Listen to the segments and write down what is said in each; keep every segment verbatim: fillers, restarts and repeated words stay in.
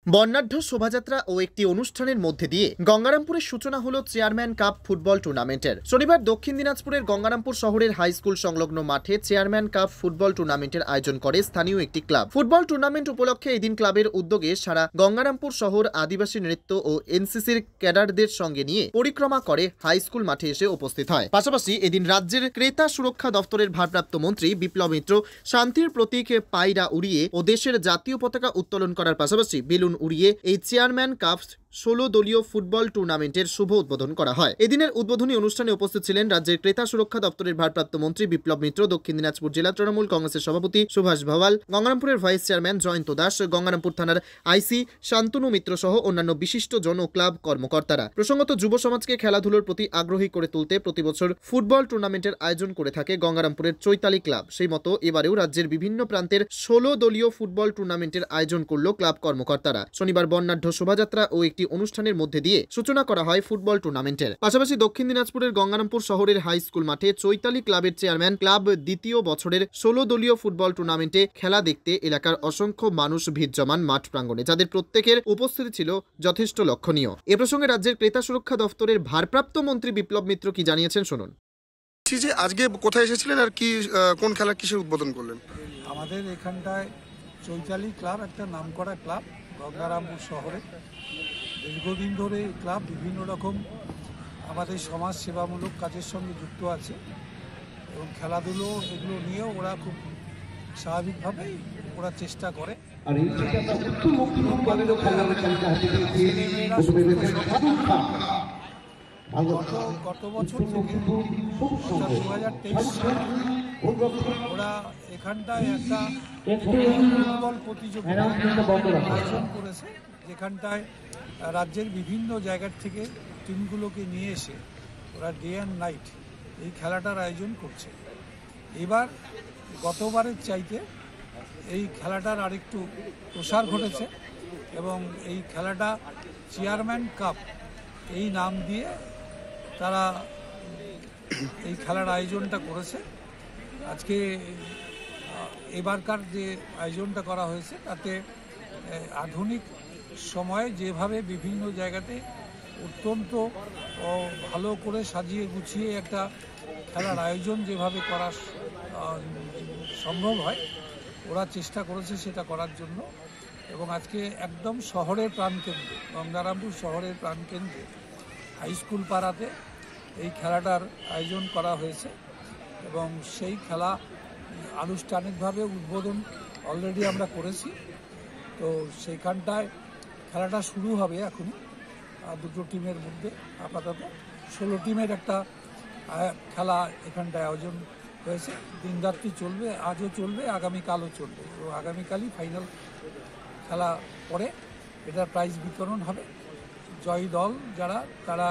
বর্ণাঢ্য শোভাযাত্রা ও একটি অনুষ্ঠানের মধ্যে দিয়ে গঙ্গারামপুরের সূচনা হলো চেয়ারম্যান কাপ ফুটবল টুর্নামেন্টের। শনিবার দক্ষিণ দিনাজপুরের গঙ্গারামপুর শহরের হাই স্কুল সংলগ্ন মাঠে চেয়ারম্যান কাপ ফুটবল টুর্নামেন্টের আয়োজন করে স্থানীয় একটি ক্লাব। ফুটবল টুর্নামেন্ট উপলক্ষে এদিন ক্লাবের উদ্যোগে সারা গঙ্গারামপুর শহর আদিবাসী নৃত্য ও এনসিসির ক্যাডারদের সঙ্গে নিয়ে পরিক্রমা করে হাই স্কুল মাঠে এসে উপস্থিত হয়। পাশাপাশি এদিন রাজ্যের ক্রেতা সুরক্ষা দফতরের ভারপ্রাপ্ত মন্ত্রী বিপ্লব মিত্র শান্তির প্রতীক পায়রা উড়িয়ে ও দেশের জাতীয় পতাকা উত্তোলন করার পাশাপাশি বেলুন উড়িয়ে এই চেয়ারম্যান কাপ ষোলো দলীয় ফুটবল টুর্নামেন্টের শুভ উদ্বোধন করা হয়। এদিনের উদ্বোধনী অনুষ্ঠানে উপস্থিত ছিলেন রাজ্যের ক্রেতা সুরক্ষা দপ্তরের ভারপ্রাপ্ত মন্ত্রী বিপ্লব মিত্র, দক্ষিণ দিনাজপুর জেলা তৃণমূল কংগ্রেসের সভাপতি সুভাষ ভাওয়াল, গঙ্গারামপুরের ভাইস চেয়ারম্যান জয়ন্ত দাস, গঙ্গারামপুর থানার আইসি শান্তনু মিত্র সহ অন্যান্য বিশিষ্ট জন ও ক্লাব কর্মকর্তারা। প্রসঙ্গত, যুব সমাজকে খেলাধুলোর প্রতি আগ্রহী করে তুলতে প্রতি বছর ফুটবল টুর্নামেন্টের আয়োজন করে থাকে গঙ্গারামপুরের চৈতালি ক্লাব। সেই মতো এবারেও রাজ্যের বিভিন্ন প্রান্তের ষোলো দলীয় ফুটবল টুর্নামেন্টের আয়োজন করল ক্লাব কর্মকর্তারা। শনিবার বর্ণাঢ্য শোভাযাত্রা ও একটি অনুষ্ঠানের মধ্যে দিয়ে সূচনা করা হয় ফুটবল টুর্নামেন্টের। পাশাপাশি দক্ষিণ দিনাজপুরের গঙ্গারামপুর শহরের হাই স্কুল মাঠে চৈতালি ক্লাবের চেয়ারম্যান ক্লাব দ্বিতীয় বছরের ষোলো দলীয় ফুটবল টুর্নামেন্টে খেলা দেখতে এলাকার অসংখ্য মানুষ ভিড় জমান মাঠ প্রাঙ্গণে, যাদের প্রত্যেকের উপস্থিতি ছিল যথেষ্ট লক্ষণীয়। এ প্রসঙ্গে রাজ্যের ক্রেতা সুরক্ষা দফতরের ভারপ্রাপ্ত মন্ত্রী বিপ্লব মিত্র কি জানিয়েছেন শুনুন। আজকে কোথায় এসেছিলেন আর কি কোন খেলা কিসের উদ্বোধন করলেন? আমাদের এখানটায় চৈতালি ক্লাব একটা নামকরা ক্লাব গঙ্গারামপুর শহরে। দীর্ঘদিন ধরে এই ক্লাব বিভিন্ন রকম আমাদের সমাজ সেবামূলক কাজের সঙ্গে যুক্ত আছে এবং খেলাধুলো এগুলো নিয়েও ওরা খুব স্বাভাবিকভাবেই ওরা চেষ্টা করে। গত বছর থেকে দু হাজার তেইশ সালে ওরা এখানটায় একটা ফুটবল প্রতিযোগিতা আয়োজন করেছে, যেখানটায় রাজ্যের বিভিন্ন জায়গার থেকে টিমগুলোকে নিয়ে এসে ওরা ডে অ্যান্ড নাইট এই খেলাটার আয়োজন করছে। এবার গতবারের চাইতে এই খেলাটার আরেকটু প্রসার ঘটেছে এবং এই খেলাটা চেয়ারম্যান কাপ এই নাম দিয়ে তারা এই খেলার আয়োজনটা করেছে। আজকে এবারকার যে আয়োজনটা করা হয়েছে তাতে আধুনিক সময়ে যেভাবে বিভিন্ন জায়গাতে অত্যন্ত ভালো করে সাজিয়ে গুছিয়ে একটা খেলার আয়োজন যেভাবে করা সম্ভব হয় ওরা চেষ্টা করেছে সেটা করার জন্য। এবং আজকে একদম শহরের প্রাণকেন্দ্রে গঙ্গারামপুর শহরের প্রাণকেন্দ্রে হাই স্কুল পাড়াতে এই খেলাটার আয়োজন করা হয়েছে এবং সেই খেলা আনুষ্ঠানিকভাবে উদ্বোধন অলরেডি আমরা করেছি। তো সেইখানটায় খেলাটা শুরু হবে এখন দুটো টিমের মধ্যে। আপাতত ষোলো টিমের একটা খেলা এখানটায় আয়োজন হয়েছে। দিনরাত্রি চলবে, আজও চলবে, আগামীকালও চলবে এবং আগামীকালই ফাইনাল খেলা পরে এটার প্রাইজ বিতরণ হবে। জয়ী দল যারা তারা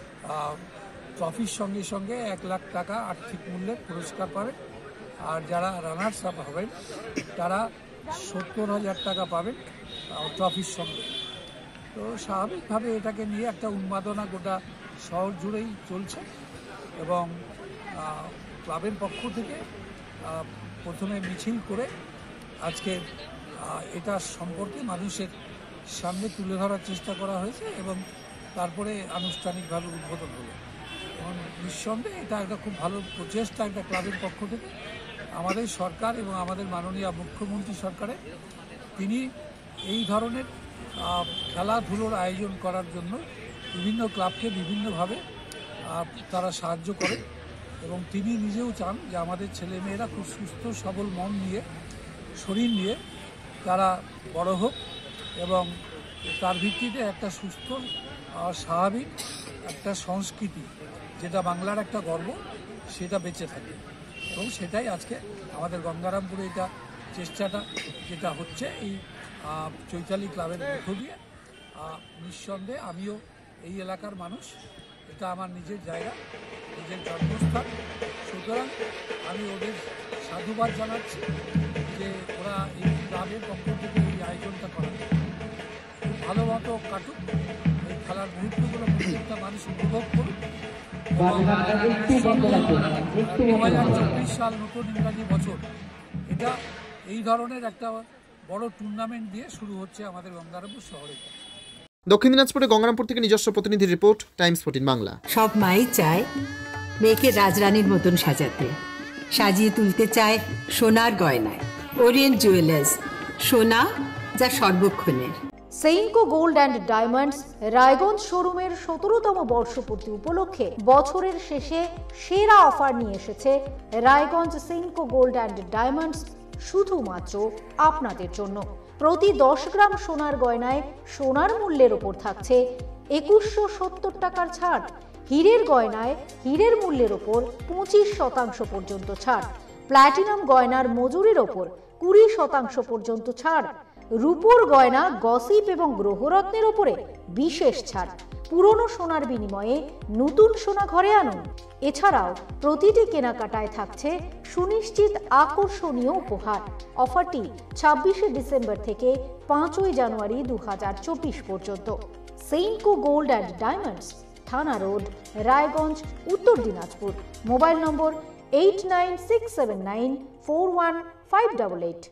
ট্রফির সঙ্গে সঙ্গে এক লাখ টাকা আর্থিক মূল্যের পুরস্কার পাবে, আর যারা রানার্স আপ হবেন তারা সত্তর হাজার টাকা পাবেন ট্রফির সঙ্গে। তো স্বাভাবিকভাবে এটাকে নিয়ে একটা উন্মাদনা গোটা শহর জুড়েই চলছে এবং ক্লাবের পক্ষ থেকে প্রথমে মিছিল করে আজকে এটা সম্পর্কে মানুষের সামনে তুলে ধরার চেষ্টা করা হয়েছে এবং তারপরে আনুষ্ঠানিকভাবে উদ্বোধন হলো। এবং নিঃসন্দেহে এটা একটা খুব ভালো প্রচেষ্টা একটা ক্লাবের পক্ষ থেকে। আমাদের সরকার এবং আমাদের মাননীয় মুখ্যমন্ত্রী সরকারে তিনি এই ধরনের খেলাধুলোর আয়োজন করার জন্য বিভিন্ন ক্লাবকে বিভিন্নভাবে তারা সাহায্য করে এবং তিনি নিজেও চান যে আমাদের ছেলেমেয়েরা খুব সুস্থ সবল মন নিয়ে শরীর নিয়ে তারা বড় হোক এবং তার ভিত্তিতে একটা সুস্থ স্বাভাবিক একটা সংস্কৃতি যেটা বাংলার একটা গর্ব সেটা বেঁচে থাকে। এবং সেটাই আজকে আমাদের গঙ্গারামপুরে এটা চেষ্টাটা যেটা হচ্ছে এই চৈতালি ক্লাবের মধ্য দিয়ে। নিঃসন্দেহে আমিও এই এলাকার মানুষ, এটা আমার নিজের জায়গা, নিজের জন্মস্থান, সুতরাং আমি ওদের সাধুবাদ জানাচ্ছি যে ওরা এই ক্লাবের পক্ষ থেকে এই আয়োজনটা করা খুব ভালো মতো কাটুক, এই খেলার মুহূর্তগুলো প্রত্যেকটা মানুষ উপভোগ করুক। দু হাজার চব্বিশ সাল নতুন ইংরাজি বছর, এটা এই ধরনের একটা বড় টুর্নামেন্ট দিয়ে শুরু হচ্ছে আমাদের গঙ্গারামপুর শহরে। দক্ষিণ দিনাজপুরে গঙ্গারামপুর থেকে নিজস্ব প্রতিনিধি রিপোর্ট, টাইমস ফোরটিন বাংলা। সব মাই চায় মেয়েকে রাজরানীর মতন সাজাতে, সাজিয়ে তুলতে চায় সোনার গয়নায়। ওরিয়েন্ট জুয়েলার্স, সোনা যা সর্বক্ষণের। Senco gold and diamonds Raiganj শোরুমের সতেরোতম বর্ষপূর্তি উপলক্ষে বছরের শেষে সেরা অফার নিয়ে এসেছে Raiganj Senco gold and diamonds, শুধুমাত্র আপনাদের জন্য। প্রতি দশ গ্রাম সোনার গয়নায় সোনার মূল্যের ওপর থাকছে একুশশো সত্তর টাকার ছাড়। হীরের গয়নায় হীরের মূল্যের ওপর পঁচিশ শতাংশ পর্যন্ত ছাড়। প্ল্যাটিনাম গয়নার মজুরির ওপর কুড়ি শতাংশ পর্যন্ত ছাড়। রূপোর গয়না, গসিপ এবং গ্রহরত্নের ওপরে বিশেষ ছাড়। পুরনো সোনার বিনিময়ে নতুন সোনা ঘরে আনুন। এছাড়াও প্রতিটি কেনাকাটায় থাকছে সুনিশ্চিত আকর্ষণীয় উপহার। অফারটি ছাব্বিশে ডিসেম্বর থেকে পাঁচই জানুয়ারি দু হাজার চব্বিশ পর্যন্ত। Senco gold and diamonds, Thana road, Raiganj, Uttar Dinajpur. Mobile number eight nine six seven nine four one five eight eight.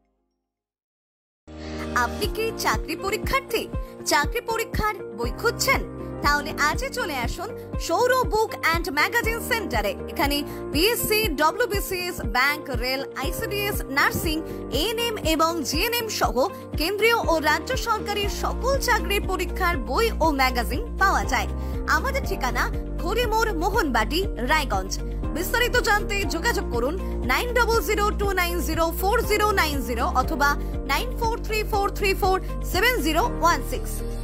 আপনি কি চাকরি পরীক্ষার্থী? চাকরি পরীক্ষার বই খুঁজছেন? তাহলে আজই চলে আসুন সৌর বুক অ্যান্ড ম্যাগাজিন সেন্টারে। এখানে BSc, WBCS, bank, rail, ICDS, nursing, ANM এবং জিএনএম সহ কেন্দ্রীয় ও রাজ্য সরকারি সকল চাকরির পরীক্ষার বই ও ম্যাগাজিন পাওয়া যায়। আমাদের ঠিকানা ঘড়িমোড়, মোহনবাটি, রায়গঞ্জ। বিস্তারিত জানতে যোগাযোগ করুন nine double zero two nine zero four zero nine zero অথবা nine four three four three four seven zero one six.